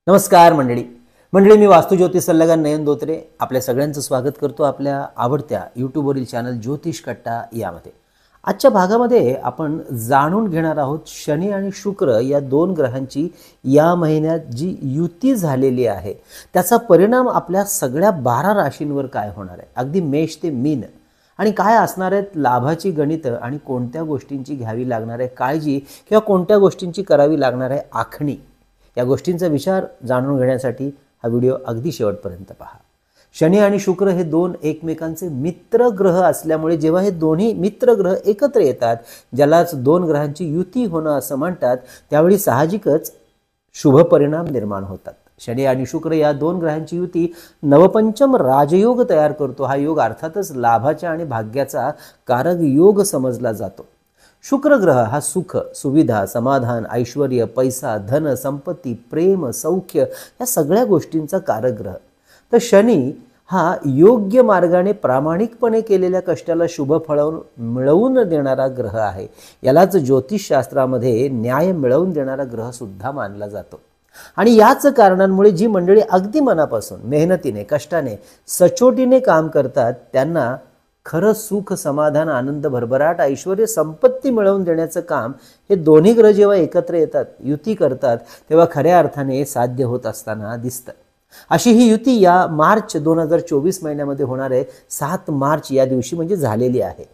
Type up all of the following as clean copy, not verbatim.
नमस्कार मंडळी मी वास्तू ज्योतिष सल्लागार नयन धोत्रे आपल्या सगळ्यांचं स्वागत करतो आपल्या आवडत्या यूट्यूबवरील चॅनल ज्योतिष कट्टा यामध्ये। आजच्या भागामध्ये आपण जाणून घेणार आहोत शनी आणि शुक्र या दोन ग्रहांची या महिन्यात जी युती झालेली आहे त्याचा परिणाम आपल्या सगळ्या 12 राशींवर काय होणार आहे, अगदी मेष ते मीन, आणि काय असणार आहेत लाभाची गणित आणि कोणत्या गोष्टींची घ्यावी लागणार आहे काळजी किंवा कोणत्या गोष्टींची करावी लागणार आहे आखणी, या गोष्टींचा विचार जाणून घेण्यासाठी हा व्हिडिओ अगदी शेवटपर्यंत पहा। शनी आणि शुक्र हे दोन एकमेकांचे मित्र ग्रह असल्यामुळे जेव्हा हे दोन्ही मित्र ग्रह एकत्र येतात, ज्यालाच दोन ग्रहांची युती होणं असं म्हणतात, त्यावेळी साहजिकच शुभ परिणाम निर्माण होतात। शनी आणि शुक्र या दोन ग्रहांची युती नवपंचम राजयोग तयार करतो। हा योग अर्थातच लाभाच्या आणि भाग्याचा कारक योग समजला जातो। शुक्र ग्रह हा सुख, सुविधा, समाधान, ऐश्वर्य, पैसा, धन, संपत्ती, प्रेम, सौख्य या सगळ्या गोष्टींचा कारक ग्रह। तर शनी हा योग्य मार्गाने प्रामाणिकपणे केलेल्या कष्टाला शुभ फळ मिळवून देणारा ग्रह आहे। यालाच ज्योतिषशास्त्रामध्ये न्याय मिळवून देणारा ग्रह सुद्धा मानला जातो। आणि याच कारणांमुळे जी मंडळी अगदी मनापासून मेहनतीने कष्टाने सचोटीने काम करतात त्यांना खरं सुख, समाधान, आनंद, भरभराट, ऐश्वर्य, संपत्ती मिळवून देण्याचं काम हे दोन्ही ग्रह जेव्हा एकत्र येतात, युती करतात, तेव्हा खऱ्या अर्थाने साध्य होत असताना दिसतं। अशी ही युती या मार्च 2024 महिन्यामध्ये होणार आहे। 7 मार्च या दिवशी म्हणजे झालेली आहे।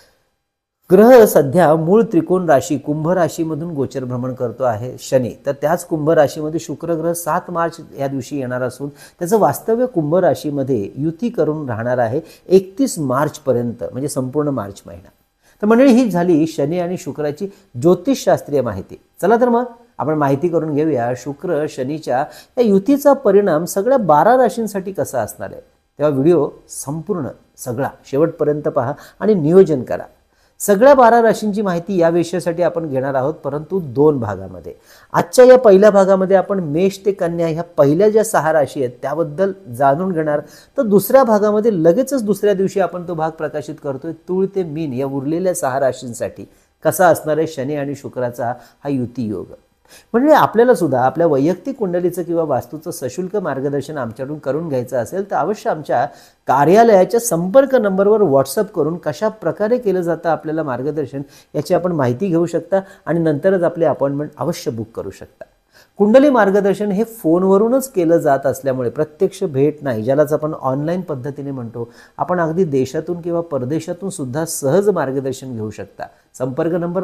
ग्रह सध्या मूळ त्रिकोण राशी कुंभ राशीमधून गोचर भ्रमण करतो आहे शनी, तर त्याच कुंभ राशीमध्ये शुक्र ग्रह 7 मार्च या दिवशी येणार असून त्याचं वास्तव्य कुंभ राशीमध्ये युती करून राहणार आहे 31 मार्च पर्यंत, म्हणजे संपूर्ण मार्च महिना। तर मंडळी ही झाली शनी आणि शुक्राची ज्योतिषशास्त्रीय माहिती। चला तर मग आपण माहिती करून घेऊया शुक्र शनीच्या या युतीचा परिणाम सगळ्या 12 राशींसाठी कसा असणार आहे। तेव्हा व्हिडिओ संपूर्ण सगळा शेवटपर्यंत पहा आणि नियोजन करा। सगळ्या 12 राशींची माहिती या विषयासाठी आपण घेणार आहोत, परंतु 2 भागामध्ये। आजच्या या पहिल्या भागामध्ये आपण मेष ते कन्या ह्या पहिल्या ज्या 6 राशी आहेत त्याबद्दल जाणून घेणार, तर दुसऱ्या भागामध्ये लगेचच दुसऱ्या दिवशी आपण तो भाग प्रकाशित करतोय तुळ ते मीन या उरलेल्या 6 राशींसाठी कसा असणार आहे शनी आणि शुक्राचा हा युती योग। म्हणजे आपल्याला सुद्धा आपल्या वैयक्तिक कुंडलीचं किंवा वास्तूचं सशुल्क मार्गदर्शन आमच्याकडून करून घ्यायचं असेल तर अवश्य आमच्या कार्यालयाच्या संपर्क नंबरवर व्हॉट्सअप करून कशा प्रकारे केलं जातं आपल्याला मार्गदर्शन याची आपण माहिती घेऊ शकता आणि नंतरच आपली अपॉइंटमेंट अवश्य बुक करू शकता। कुंडली मार्गदर्शन हे फोनवरूनच केलं जात असल्यामुळे प्रत्यक्ष भेट नाही, ज्यालाच आपण ऑनलाईन पद्धतीने म्हणतो, आपण अगदी देशातून किंवा परदेशातून सुद्धा सहज मार्गदर्शन घेऊ शकता। संपर्क नंबर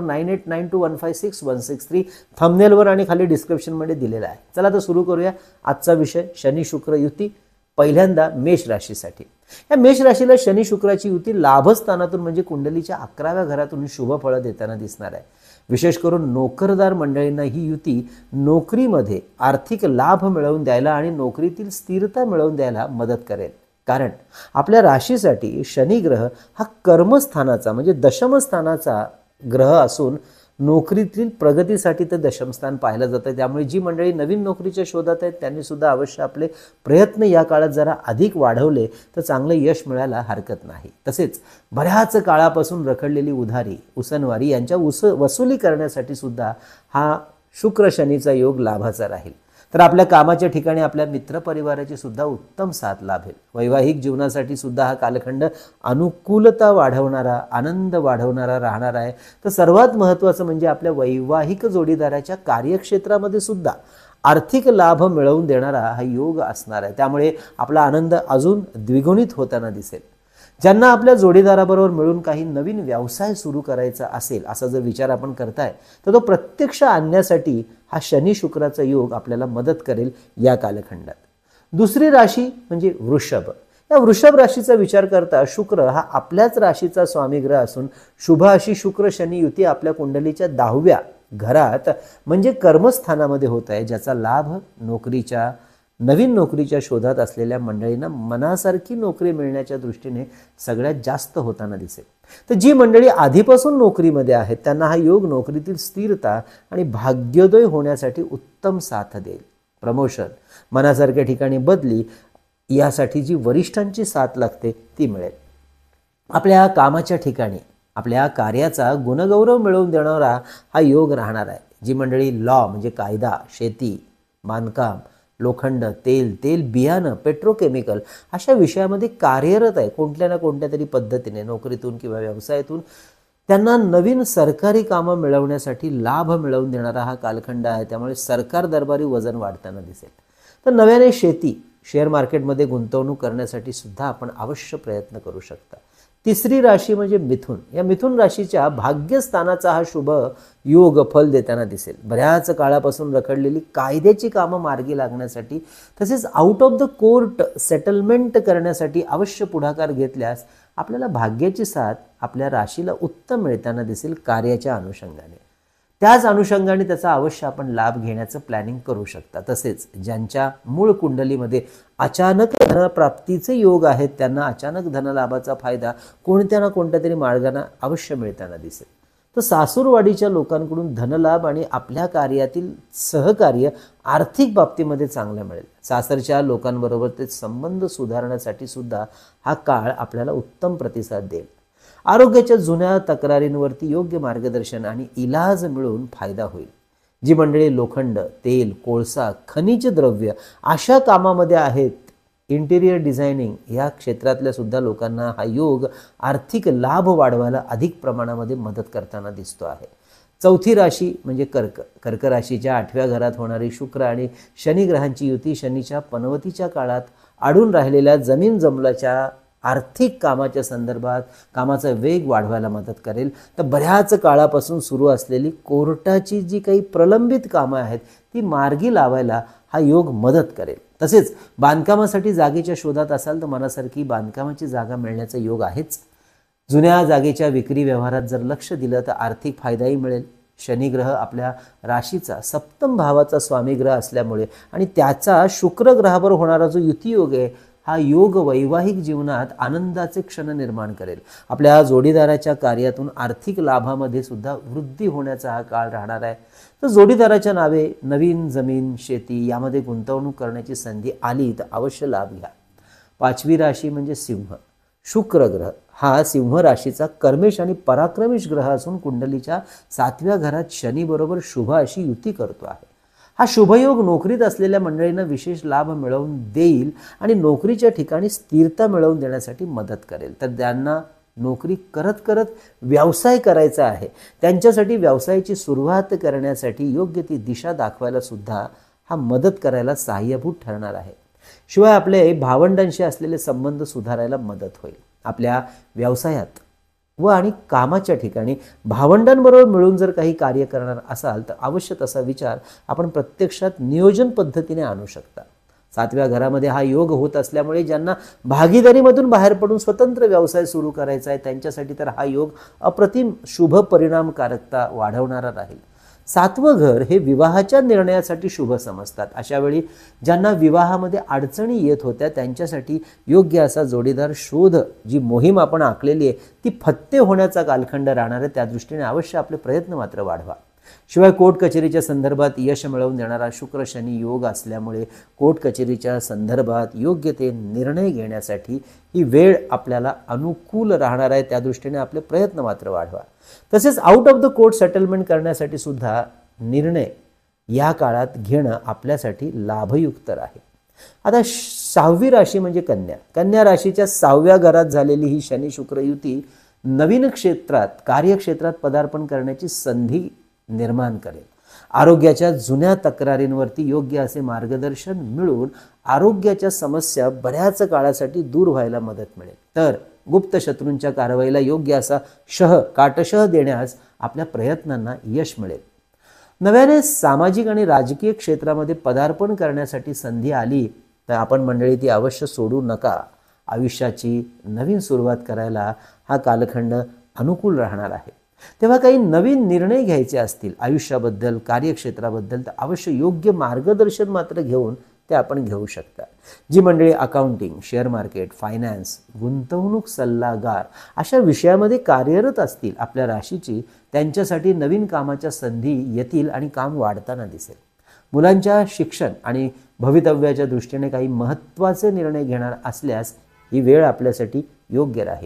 9892156163 थंबनेलवर आणि खाली डिस्क्रिप्शनमध्ये दिलेला आहे। चला तर सुरू करूया आजचा विषय शनी शुक्र युती। पहिल्यांदा मेष राशीसाठी। या मेष राशीला शनी शुक्राची युती लाभस्थानातून म्हणजे कुंडलीच्या 11व्या घरातून शुभ फळ देताना दिसणार आहे। विशेष करून नोकरदार मंडळींना ही युती नोकरीमध्ये आर्थिक लाभ मिळवून द्यायला आणि नोकरीतील स्थिरता मिळवून द्यायला मदत करेल। कारण आपल्या राशीसाठी शनी ग्रह हा कर्मस्थानाचा म्हणजे दशमस्थानाचा ग्रह असून नोकरीतील प्रगतीसाठी तर दशमस्थान पाहिलं जातं। त्यामुळे जी मंडळी नवीन नोकरीच्या शोधात आहेत त्यांनी सुद्धा अवश्य आपले प्रयत्न या काळात जरा अधिक वाढवले तर चांगलं यश मिळायला हरकत नाही। तसेच बऱ्याच काळापासून रखडलेली उधारी, उसनवारी यांच्या वसुली करण्यासाठी सुद्धा हा शुक्र शनीचा योग लाभाचा राहील। तर आपल्या कामाच्या ठिकाणी आपल्या मित्रपरिवाराची सुद्धा उत्तम साथ लाभेल। वैवाहिक जीवनासाठी सुद्धा हा कालखंड अनुकूलता वाढवणारा, आनंद वाढवणारा राहणार आहे। तर सर्वात महत्त्वाचं म्हणजे आपल्या वैवाहिक जोडीदाराच्या कार्यक्षेत्रामध्ये सुद्धा आर्थिक लाभ मिळवून देणारा हा योग असणार आहे। त्यामुळे आपला आनंद अजून द्विगुणित होताना दिसेल। ज्यांना आपल्या जोडीदाराबरोबर मिळून काही नवीन व्यवसाय सुरू करायचा असेल असा जर विचार आपण करताय तर तो प्रत्यक्ष आणण्यासाठी हा शनी शुक्राचा योग आपल्याला मदत करेल या कालखंडात। दुसरी राशी म्हणजे वृषभ। या वृषभ राशीचा विचार करता शुक्र हा आपल्याच राशीचा स्वामी ग्रह असून शुभ अशी शुक्र शनी युती आपल्या कुंडलीच्या 10व्या घरात म्हणजे कर्मस्थानामध्ये होत आहे, ज्याचा लाभ नवीन नोकरीच्या शोधात असलेल्या मंडळींना मनासारखी नोकरी मिळण्याच्या दृष्टीने सगळ्यात जास्त होताना दिसेल। तर जी मंडळी आधीपासून नोकरीमध्ये आहेत त्यांना हा योग नोकरीतील स्थिरता आणि भाग्योदय होण्यासाठी उत्तम साथ देईल। प्रमोशन, मनासारख्या ठिकाणी बदली यासाठी जी वरिष्ठांची साथ लागते ती मिळेल। आपल्या कामाच्या ठिकाणी आपल्या कार्याचा गुणगौरव मिळवून देणारा हा योग राहणार आहे। जी मंडळी लॉ म्हणजे कायदा, शेती, बांधकाम, लोखंड, तेल बियाणं, पेट्रोकेमिकल अशा विषयामध्ये कार्यरत आहे कोणत्या ना कोणत्या तरी पद्धतीने, नोकरीतून किंवा व्यवसायातून त्यांना नवीन सरकारी कामं मिळवण्यासाठी लाभ मिळवून देणारा हा कालखंड आहे. त्यामुळे सरकार दरबारी वजन वाढताना दिसेल. तर नव्याने शेती, शेअर मार्केटमध्ये गुंतवणूक करण्यासाठी सुद्धा आपण अवश्य प्रयत्न करू शकता. तिसरी राशी म्हणजे मिथुन. या मिथुन राशीच्या भाग्यस्थानाचा हा शुभ योग फल देताना दिसेल. बऱ्याच काळापासून रखडलेली कायद्याची कामं मार्गी लागण्यासाठी तसेच out of the court settlement करण्यासाठी अवश्य पुढाकार घेतल्यास आपल्याला भाग्याची साथ आपल्या राशीला उत्तम मिळताना दिसेल कार्याच्या अनुषंगाने. त्याच अनुषंगाने त्याचा अवश्य आपण लाभ घेण्याचं प्लॅनिंग करू शकता. तसेच ज्यांच्या मूळ कुंडलीमध्ये अचानक धनप्राप्तीचे योग आहेत त्यांना अचानक धनलाभाचा फायदा कोणत्या ना कोणत्या तरी मार्गाने अवश्य मिळताना दिसेल. तर सासूरवाडीच्या लोकांकडून धनलाभ आणि आपल्या कार्यातील सहकार्य आर्थिक बाबतीमध्ये चांगलं मिळेल. सासरच्या लोकांबरोबर ते संबंध सुधारण्यासाठी सुद्धा हा काळ आपल्याला उत्तम प्रतिसाद देईल. आरोग्याच्या जुन्या तक्रारींवरती योग्य मार्गदर्शन आणि इलाज मिळून फायदा होईल. जी मंडळी लोखंड, तेल, कोळसा, खनिज द्रव्य अशा कामामध्ये आहेत, इंटिरियर डिझायनिंग या क्षेत्रातल्या सुद्धा लोकांना हा योग आर्थिक लाभ वाढवायला अधिक प्रमाणामध्ये मदत करताना दिसतो आहे. चौथी राशी म्हणजे कर्क राशीच्या 8व्या घरात होणारी शुक्र आणि शनी ग्रहांची युती शनीच्या पनवतीच्या काळात अडून राहिलेल्या जमीन जमलाच्या आर्थिक कामाच्या संदर्भात कामाचा वेग वाढवायला मदत करेल. तर बऱ्याच काळापासून सुरू असलेली कोर्टाची जी काही प्रलंबित कामं आहेत ती मार्गी लावायला हा योग मदत करेल. तसेच बांधकामासाठी जागेच्या शोधात असाल तर मनासारखी बांधकामाची जागा मिळण्याचा योग आहेच. जुन्या जागेच्या विक्री व्यवहारात जर लक्ष दिलं तर आर्थिक फायदाही मिळेल. शनी ग्रह आपल्या राशीचा सप्तम भावाचा स्वामी ग्रह असल्यामुळे आणि त्याचा शुक्र ग्रहाबरोबर होणारा जो युती योग आहे हा योग वैवाहिक जीवनात आनंदाचे क्षण निर्माण करेल. आपल्या जोडीदाराच्या कार्यातून आर्थिक लाभामध्ये सुद्धा वृद्धी होण्याचा हा काळ राहणार आहे. तर जोडीदाराच्या नावे नवीन जमीन, शेती यामध्ये गुंतवणूक करण्याची संधी आली तर अवश्य लाभ घ्या. 5वी राशी म्हणजे सिंह. शुक्र ग्रह हा सिंह राशीचा कर्मेश आणि पराक्रमेश ग्रह असून कुंडलीच्या 7व्या घरात शनी बरोबर शुभ अशी युती करतो आहे. हा शुभयोग नोकरीत असलेल्या मंडळींना विशेष लाभ मिळवून देईल आणि नोकरीच्या ठिकाणी स्थिरता मिळवून देण्यासाठी मदत करेल. तर ज्यांना नोकरी करत करत व्यवसाय करायचा आहे त्यांच्यासाठी व्यवसायाची सुरुवात करण्यासाठी योग्य ती दिशा दाखवायला सुद्धा हा मदत करायला सहाय्यभूत ठरणार आहे. शिवाय आपले भावंडांशी असलेले संबंध सुधारायला मदत होईल. आपल्या व्यवसायात व आणि कामाच्या ठिकाणी भावंडांबरोबर मिळून जर काही कार्य करणार असाल तर अवश्य तसा विचार आपण प्रत्यक्षात नियोजन पद्धतीने आणू शकता. 7व्या घरामध्ये हा योग होत असल्यामुळे ज्यांना भागीदारीमधून बाहेर पडून स्वतंत्र व्यवसाय सुरू करायचा आहे त्यांच्यासाठी तर हा योग अप्रतिम शुभ परिणामकारकता वाढवणारा राहील. 7वं घर हे विवाहाच्या निर्णयासाठी शुभ समजतात. अशा वेळी ज्यांना विवाहामध्ये अडचणी येत होत्या त्यांच्यासाठी योग्य असा जोडीदार शोध जी मोहीम आपण आखलेली आहे ती फत्ते होण्याचा कालखंड राहणार आहे. त्या दृष्टीने अवश्य आपले प्रयत्न मात्र वाढवा. शिवाय कोर्ट कचेरीच्या संदर्भात यश मिळवून देणारा शुक्र शनी योग असल्यामुळे कोर्ट कचेरीच्या संदर्भात योग्य ते निर्णय घेण्यासाठी ही वेळ आपल्याला अनुकूल राहणार आहे. त्या दृष्टीने आपले प्रयत्न मात्र वाढवा. तसेच out of the court settlement करण्यासाठी सुद्धा निर्णय या काळात घेणं आपल्यासाठी लाभयुक्त राहील. आता 6वी राशी म्हणजे कन्या राशीच्या 6व्या घरात झालेली ही शनी शुक्र युती नवीन क्षेत्रात कार्यक्षेत्रात पदार्पण करण्याची संधी निर्माण करेल. आरोग्याच्या जुन्या तक्रारींवरती योग्य असे मार्गदर्शन मिळून आरोग्याच्या समस्या बऱ्याच काळासाठी दूर व्हायला मदत मिळेल. तर गुप्त शत्रूंच्या कारवाईला योग्य असा काटशह देण्यास आपल्या प्रयत्नांना यश मिळेल. नव्याने सामाजिक आणि राजकीय क्षेत्रामध्ये पदार्पण करण्यासाठी संधी आली तर आपण मंडळी ती अवश्य सोडू नका. आयुष्याची नवीन सुरुवात करायला हा कालखंड अनुकूल राहणार आहे. तेव्हा काही नवीन निर्णय घ्यायचे असतील आयुष्याबद्दल, कार्यक्षेत्राबद्दल तर अवश्य योग्य मार्गदर्शन मात्र घेऊन ते आपण घेऊ शकता. जी मंडळी अकाउंटिंग, शेअर मार्केट, फायनान्स, गुंतवणूक सल्लागार अशा विषयामध्ये कार्यरत असतील आपल्या राशीची त्यांच्यासाठी नवीन कामाच्या संधी येतील आणि काम वाढताना दिसेल. मुलांच्या शिक्षण आणि भवितव्याच्या दृष्टीने काही महत्त्वाचे निर्णय घेणार असल्यास ही वेळ आपल्यासाठी योग्य राहील.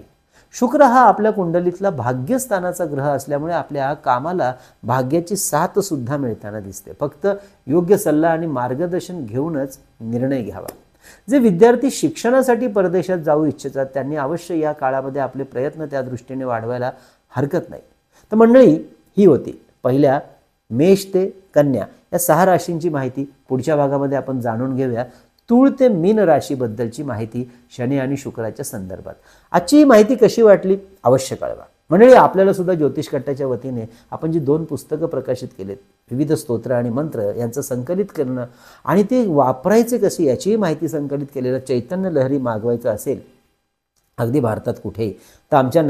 शुक्र हा आपल्या कुंडलीतला भाग्यस्थानाचा ग्रह असल्यामुळे आपल्या कामाला भाग्याची साथ सुद्धा मिळताना दिसते. फक्त योग्य सल्ला आणि मार्गदर्शन घेऊनच निर्णय घ्यावा. जे विद्यार्थी शिक्षणासाठी परदेशात जाऊ इच्छितात त्यांनी अवश्य या काळामध्ये आपले प्रयत्न त्या दृष्टीने वाढवायला हरकत नाही. तर मंडळी, ही होती पहिल्या मेष ते कन्या या 6 राशींची माहिती. पुढच्या भागामध्ये आपण जाणून घेऊया तूळ ते मीन राशीबद्दलची माहिती शनी आणि शुक्राच्या संदर्भात. आजची ही माहिती कशी वाटली अवश्य कळवा. मंडळी, आपल्याला सुद्धा ज्योतिष कट्ट्याच्या वतीने आपण जी 2 पुस्तकं प्रकाशित केलेत, विविध स्तोत्र आणि मंत्र यांचं संकलित करणं आणि ते वापरायचे कसे याचीही माहिती संकलित केलेलं चैतन्य लहरी मागवायचं असेल अगदी भारतात कुठेही, तर आमच्या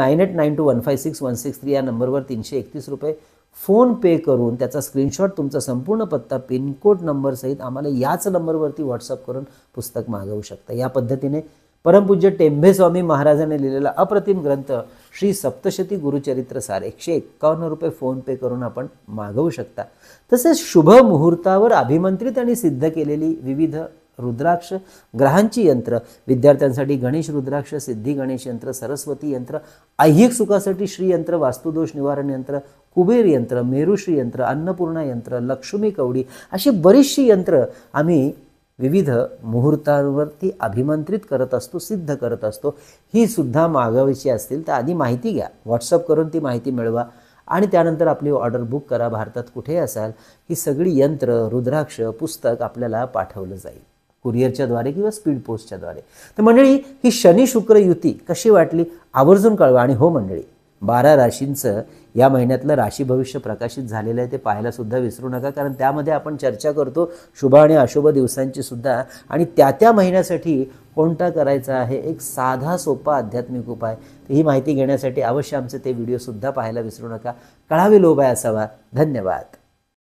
9892156163 या नंबरवर 331 रुपये फोन पे करून त्याचा स्क्रीनशॉट, तुमचा संपूर्ण पत्ता, पिनकोड नंबर सहित आम्हाला याच नंबरवरती व्हॉट्सअप करून पुस्तक मागवू शकता. या पद्धतीने परमपूज्य टेंभे स्वामी महाराजांनी लिहिलेला अप्रतिम ग्रंथ श्री सप्तशती गुरुचरित्र सार 151 रुपये फोन पे करून आपण मागवू शकता. तसेच शुभ मुहूर्तावर अभिमंत्रित आणि सिद्ध केलेली विविध रुद्राक्ष ग्रहांची यंत्र, विद्यार्थ्यांसाठी गणेश रुद्राक्ष, सिद्धी गणेश यंत्र, सरस्वती यंत्र, ऐहिक सुखासाठी श्री यंत्र, वास्तुदोष निवारण यंत्र, कुबेर यंत्र, मेरुश्री यंत्र, अन्नपूर्णा यंत्र, लक्ष्मी कवडी अशी बरीचशी यंत्र आम्ही विविध मुहूर्तावरती अभिमंत्रित करत असतो, सिद्ध करत असतो. ही सुद्धा मागवायची असतील तर आधी माहिती घ्या, व्हॉट्सअप करून ती माहिती मिळवा आणि त्यानंतर आपली ऑर्डर बुक करा. भारतात कुठे असाल ही सगळी यंत्र, रुद्राक्ष, पुस्तक आपल्याला पाठवलं जाईल कुरिअरच्या द्वारे किंवा स्पीड पोस्टच्या द्वारे. तर मंडळी, ही शनी शुक्र युती कशी वाटली आवर्जून कळवा. आणि हो मंडळी, 12 राशींचं या महिन्यातलं राशी भविष्य प्रकाशित झालेलं आहे, ते पाहायला सुद्धा विसरू नका, कारण त्यामध्ये आपण चर्चा करतो शुभ आणि अशुभ दिवसांची सुद्धा आणि त्या महिन्यासाठी कोणता करायचा आहे एक साधा सोपा आध्यात्मिक उपाय. तर ही माहिती घेण्यासाठी अवश्य आमचे ते व्हिडिओ सुद्धा पाहायला विसरू नका. कळावे लोभ आहे असावा. धन्यवाद.